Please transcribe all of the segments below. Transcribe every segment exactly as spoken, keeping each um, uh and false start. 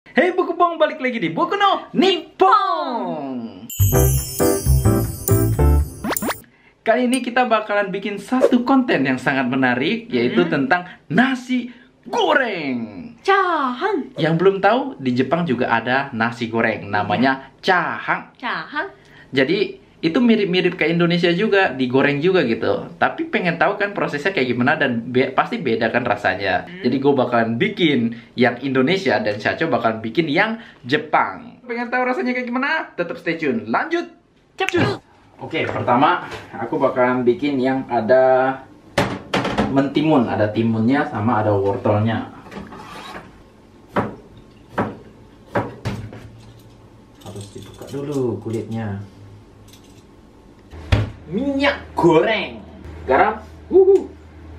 Hey Bokubong, balik lagi di Boku no Nippon. Kali ini kita bakalan bikin satu konten yang sangat menarik, yaitu hmm. tentang nasi goreng. Chahang. Yang belum tahu, di Jepang juga ada nasi goreng, namanya chahang. Chahang. Jadi itu mirip-mirip kayak Indonesia juga, digoreng juga gitu. Tapi pengen tahu kan prosesnya kayak gimana, dan be pasti beda kan rasanya. Hmm. Jadi gue bakalan bikin yang Indonesia dan Chacho bakalan bikin yang Jepang. Pengen tahu rasanya kayak gimana? Tetap stay tune. Lanjut. Cepet. Oke, pertama aku bakalan bikin yang ada mentimun, ada timunnya sama ada wortelnya. Harus dibuka dulu kulitnya. Minyak goreng, garam, wuhu.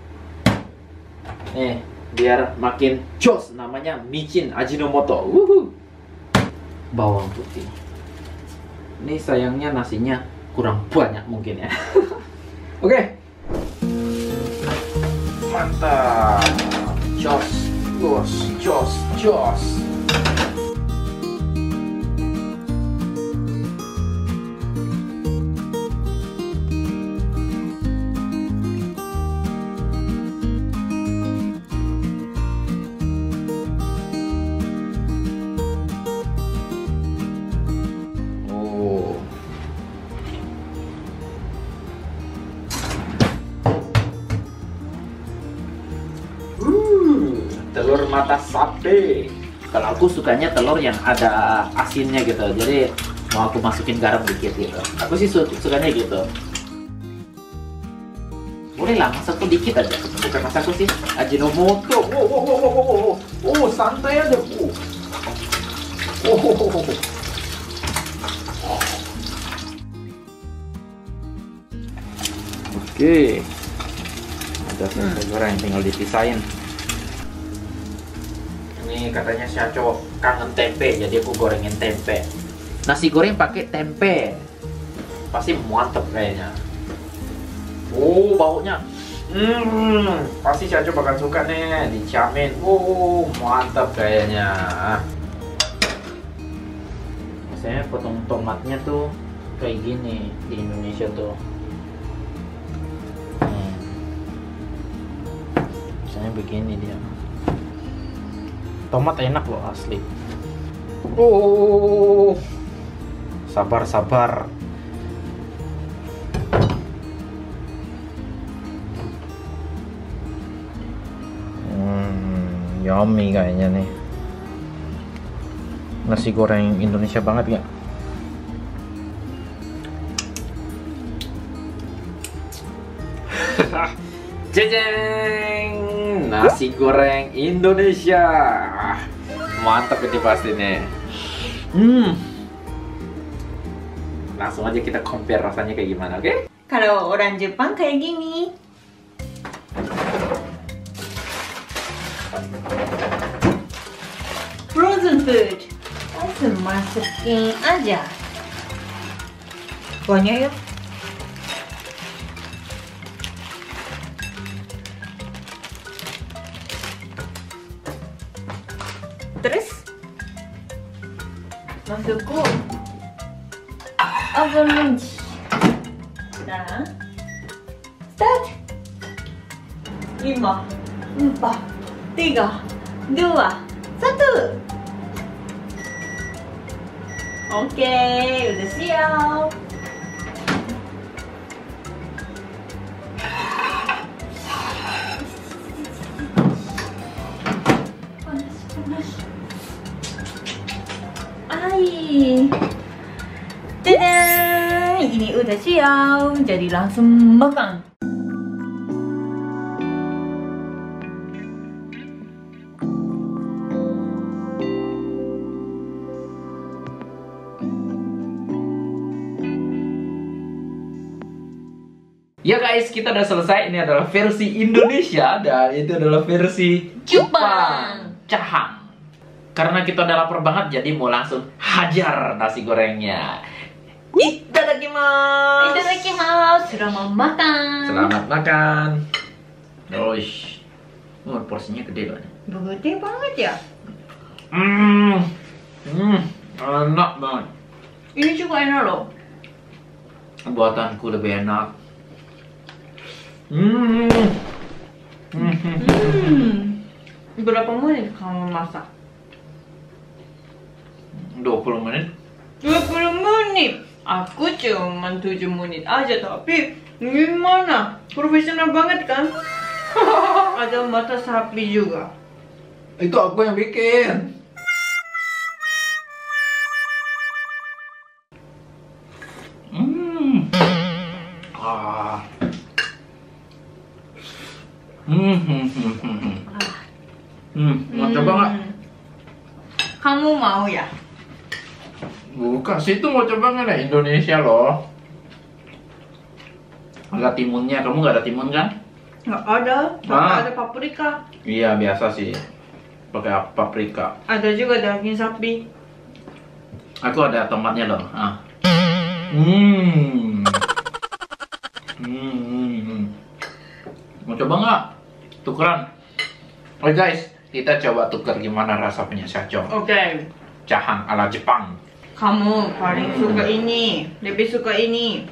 Nih, biar makin jos, namanya micin Ajinomoto, wuhu. Bawang putih. Ini sayangnya nasinya kurang banyak mungkin ya. Oke. Mantap. Jos, jos, jos, jos. Telur mata sapi. Kalau aku sukanya telur yang ada asinnya gitu, jadi mau aku masukin garam dikit gitu. Aku sih su sukanya gitu. Boleh lah, masak tuh dikit aja. Bukan masak aku sih Ajinomoto. Oh, oh, oh, oh, oh, oh, oh, santai aja. Oh, oh, oh, oh, oh. Oke, ada selesai goreng, tinggal dipisahin. Ini katanya Chacho kangen tempe, jadi aku gorengin tempe. Nasi goreng pakai tempe, pasti mantep kayaknya. Oh, baunya, hmm, pasti Chacho bakal suka nih, dijamin. Oh, mantep kayaknya. Biasanya potong tomatnya tuh kayak gini di Indonesia tuh. Hmm. Biasanya begini dia. Tomat enak loh asli. Oh, sabar sabar. Hmm, yummy kayaknya nih. Nasi goreng Indonesia banget ya. Jeng, nasi goreng Indonesia. Mantap ini pasti nih. Hmm. Langsung aja kita compare rasanya kayak gimana, oke? Okay? Kalau orang Jepang kayak gini. Frozen food. Langsung masukin aja. Banyak ya. Terus masukkan avalanche. Nah, start. Lima, empat, tiga, dua, satu. Oke, udah siap. Tada! Ini udah siap, jadi langsung makan. Ya guys, kita udah selesai. Ini adalah versi Indonesia dan itu adalah versi Jepang. Chahang. Karena kita udah lapar banget, jadi mau langsung hajar nasi gorengnya. Itadakimasu. Itadakimasu. Selamat makan. Selamat makan. Oish. Oh, porsinya gede banget. Gede banget ya. Hmm. enak loh. Buatanku lebih enak. Hmm. Hmm. Hmm. Berapa menit kamu masak? dua puluh menit. dua puluh menit. Aku cuma tujuh menit aja, tapi gimana? Profesional banget kan? Ada mata sapi juga. Itu aku yang bikin. Hmm. Ah. Hmm. Hmm. Hmm. Hmm. Hmm. Mau coba nggak? Kamu mau ya? Bukan, situ mau coba nggak? Nah, Indonesia loh. Ada timunnya, kamu nggak ada timun kan? Nggak ada, tapi Ah. ada paprika. Iya, biasa sih. Pakai paprika. Ada juga daging sapi. Aku ada tomatnya loh. Ah. Hmm. Hmm. hmm, hmm. Mau coba nggak? Tukeran. Oke guys, kita coba tuker gimana rasa punya Shacho. Oke. Jahang ala Jepang. Kamu paling Hmm. suka ini, lebih suka ini.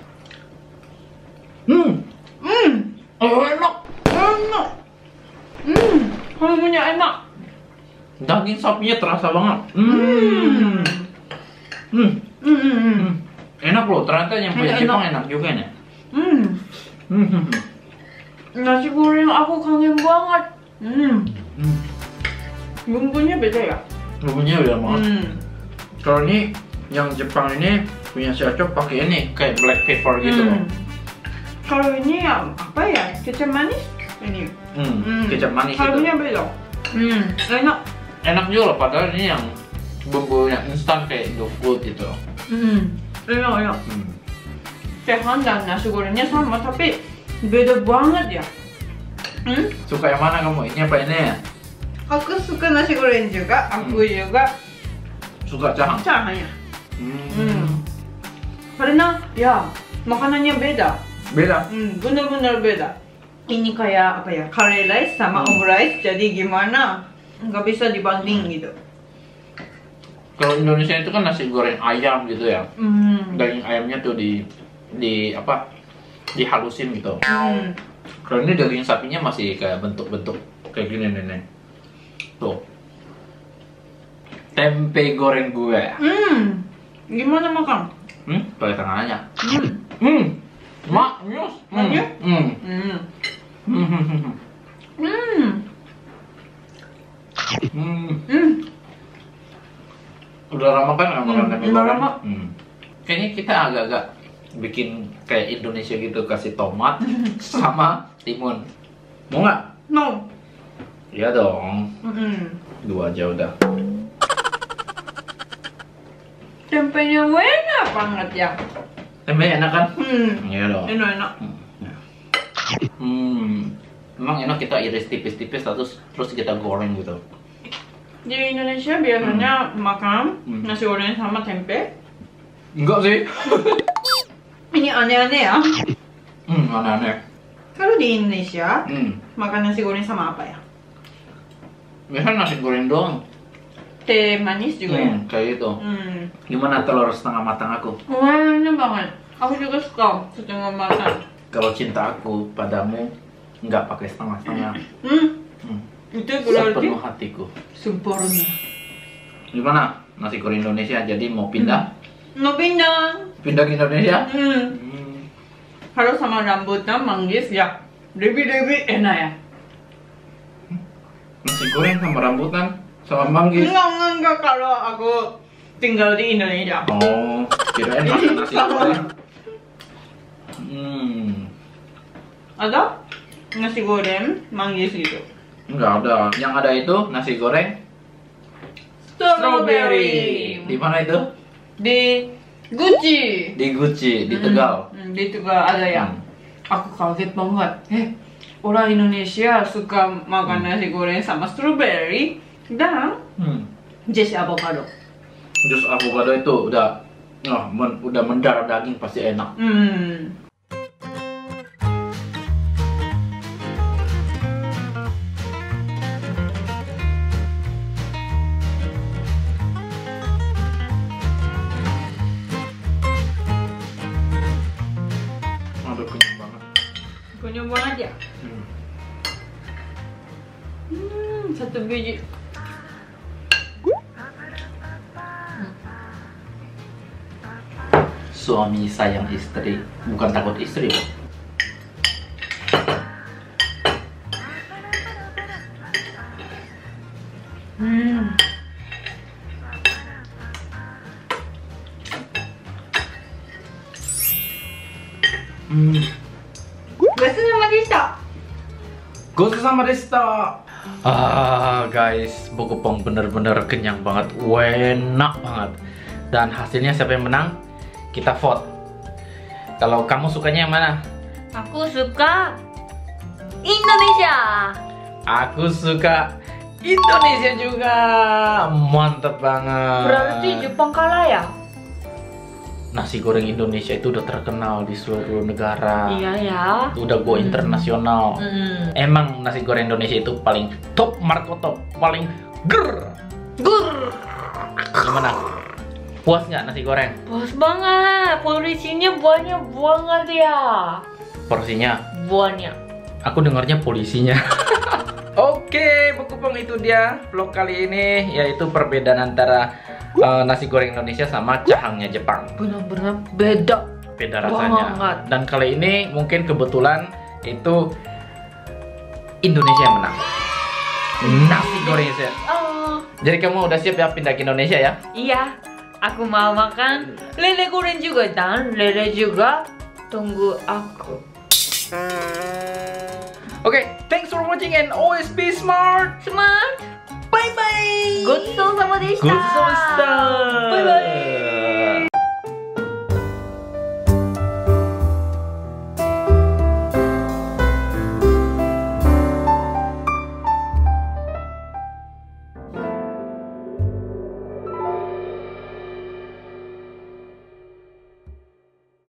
Hmm. Hmm, Oh, enak. enak. Hmm, kamu punya enak. Daging sapinya terasa banget. Hmm. Hmm. Hmm, hmm, hmm. Hmm. Enak loh, ternyata yang punya Enak, Jepang enak. enak juga nih. Hmm. Hmm. hmm, hmm. Nasi goreng aku kangen banget. Hmm, Hmm. bumbunya beda ya? Bumbunya udah banget. Hmm. Kalau ini yang Jepang ini punya Shacho pakai ini kayak black pepper gitu loh. Hmm. Kalau ini ya apa ya? Kecap manis? Ini. Hmm. Hmm. Kecap manis itu. Kaldunya beda. Hmm, enak. Enak juga loh, padahal ini yang bumbu yang instan kayak Indofood gitu. Hmm, enak enak. Hmm. Tehan dan nasi gorengnya sama tapi beda banget ya. Hmm? Suka yang mana kamu? Ini apa ini? Aku suka nasi goreng juga, aku juga Suka jahang? caranya. Hmm. Hmm. Karena ya makanannya beda. Beda. Hmm, benar-benar beda. Ini kayak apa ya? Curry rice sama Hmm. omurice, jadi gimana? Nggak bisa dibanding gitu. Kalau Indonesia itu kan nasi goreng ayam gitu ya. Hmm. Daging ayamnya tuh di di apa? Dihalusin gitu. Hmm. Kalau ini daging sapinya masih kayak bentuk-bentuk kayak gini nih. nih. Tuh. Tempe goreng gue. Hmm. Gimana makan? Hmm, pakai tangan aja. Hmm. Hmm. Maknyus. Maknyus? Hmm. Hmm. Hmm. Hmm. Hmm. Hmm. Hmm. Hmm. Udah lama kan nggak makan Hmm, tempe udah goreng? lama. Hmm. Kayaknya kita agak-agak bikin kayak Indonesia gitu, kasih tomat sama timun. Mau nggak? No. Iya dong. Hmm. Dua aja udah. Tempenya enak banget ya. Tempe enak kan? Hmm. Iya dong. Enak-enak. Hmm. Emang enak kita iris tipis-tipis terus terus kita goreng gitu. Di Indonesia biasanya makan Hmm. nasi goreng sama tempe. Enggak sih. Ini aneh-aneh ya. Hmm, aneh-aneh. Kalau di Indonesia Hmm. makan nasi goreng sama apa ya? Biasanya nasi goreng doang. Teh manis juga ya. Hmm, kayak gitu. Hmm. Gimana telur setengah matang aku? Wah, enak banget. Aku juga suka setengah matang. Kalau cinta aku padamu nggak pakai setengah-setengah. Hmm. Hmm. Itu berarti Sepenuh hatiku. sempurna. Gimana? Nasi goreng Indonesia jadi mau pindah? Mau pindah. Pindah ke Indonesia? Hmm. Hmm. Kalau sama rambutan manggis ya lebih-lebih enak ya. Nasi goreng sama rambutan sama manggis. Enggak, enggak, enggak kalau aku tinggal di Indonesia. Oh, kirain makan nasi goreng. Hmm. Ada nasi goreng manggis gitu. Enggak ada. Yang ada itu nasi goreng strawberry. Di mana itu? Di Gucci. Di Gucci, di Tegal. Hmm, di Tegal ada ya. Hmm. Aku kaget banget. Eh, orang Indonesia suka makan nasi goreng sama strawberry dan Hmm. jus avocado. Jus avocado itu udah oh, men- udah mendarah daging pasti enak. Hmm. aja. Hmm. Hmm, satu biji. Suami sayang istri, bukan takut istri loh. Hmm. Hmm. Gosu sama deshita. Gosu sama deshita. Ah guys, Bokopong bener-bener kenyang banget, enak banget. Dan hasilnya siapa yang menang? Kita vote. Kalau kamu sukanya yang mana? Aku suka Indonesia. Aku suka Indonesia juga. Mantep banget. Berarti Jepang kalah ya? Nasi goreng Indonesia itu udah terkenal di seluruh negara. Iya ya. Udah go internasional. Hmm. Emang nasi goreng Indonesia itu paling top, Marco top, paling ger. Gur. Gimana? Puas nggak nasi goreng? Puas banget. Porsinya banyak banget ya. Porsinya? Banyak. Aku dengarnya polisinya. Oke, Bokopong, itu dia vlog kali ini, yaitu perbedaan antara uh, nasi goreng Indonesia sama cahangnya Jepang. Benar-benar beda. Beda rasanya. Banget. Dan kali ini mungkin kebetulan itu Indonesia yang menang. Nasi goreng Indonesia. Oh. Jadi kamu udah siap ya pindah ke Indonesia ya? Iya. Aku mau makan lele goreng juga dan lele juga. Tunggu aku. Oke, okay, thanks for watching and always be smart. Smart. Bye bye. Gozo sama deshita. Gozo sama deshita.